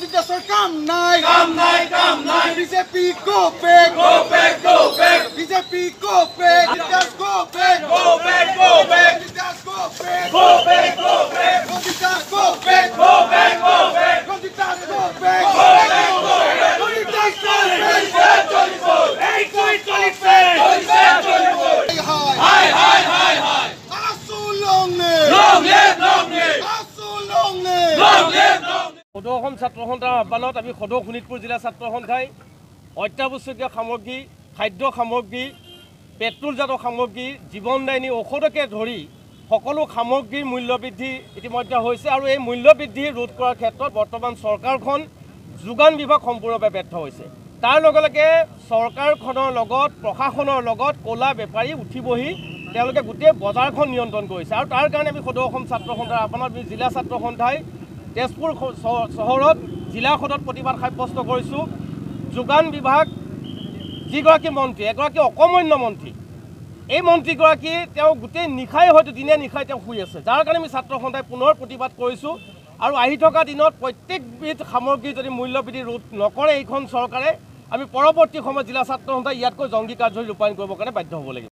দেশৰ কাম নাই BJP go back BJP go back leaders go back leaders go back leaders go back সদৌ অসম ছাত্ৰ সন্থাৰ আহ্বানত আমি সদৌ শোণিতপুৰ জিলা ছাত্ৰ সন্থাই অত্যাৱশ্যকীয় সামগ্ৰী, খাদ্য সামগ্ৰী, পেট্ৰলজাত সামগ্ৰী, জীৱনদায়িনী ঔষধকে ধৰি সকলো সামগ্ৰীৰ মূল্য বৃদ্ধি ইতিমধ্যে হৈছে আৰু এই মূল্য বৃদ্ধি ৰোধ কৰাৰ ক্ষেত্ৰত বৰ্তমান চৰকাৰখন যোগান বিভাগ সম্পূৰ্ণভাৱে ব্যৰ্থ হৈছে। তাৰ লগে লগে চৰকাৰখনৰ লগত প্ৰশাসনৰ লগত ক'লা বেপাৰী উঠি বহি তেওঁলোকে গোটেই বজাৰখন নিয়ন্ত্ৰণ কৰিছে আৰু তাৰ কাৰণে আমি সদৌ অসম ছাত্ৰ সন্থাৰ আহ্বানত আমি জিলা ছাত্ৰ সন্থাই তেজপুৰ চহৰত জিলা সদত প্ৰতিবাদ সাব্যস্ত কৰিছোঁ। যোগান বিভাগ যিগৰাকী মন্ত্ৰী, এগৰাকী অকৰ্মণ্য মন্ত্ৰী, এই মন্ত্ৰীগৰাকী তেওঁ গোটেই নিশাই হয়তো দিনে নিশাই তেওঁ শুই আছে, যাৰ কাৰণে আমি ছাত্ৰ সন্থাই পুনৰ প্ৰতিবাদ কৰিছোঁ। আৰু আহি থকা দিনত প্ৰত্যেকবিধ সামগ্ৰী যদি মূল্যবৃদ্ধি ৰোধ নকৰে এইখন চৰকাৰে, আমি পৰৱৰ্তী সময়ত জিলা ছাত্ৰ সন্থাই ইয়াতকৈ জংগী কাৰ্যসূচী ৰূপায়ণ কৰিবৰ কাৰণে বাধ্য হ'ব লাগিব।